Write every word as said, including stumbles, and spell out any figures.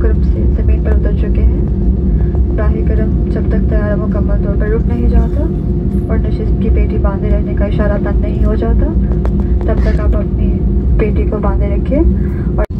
करम से ज़मीन पर उतर चुके हैं। राही करम जब तक तैयारा मुकम्मल तौर पर रुक नहीं जाता और नशिस्त की पेटी बांधे रहने का इशारा बंद नहीं हो जाता, तब तक आप अपनी पेटी को बांधे रखें और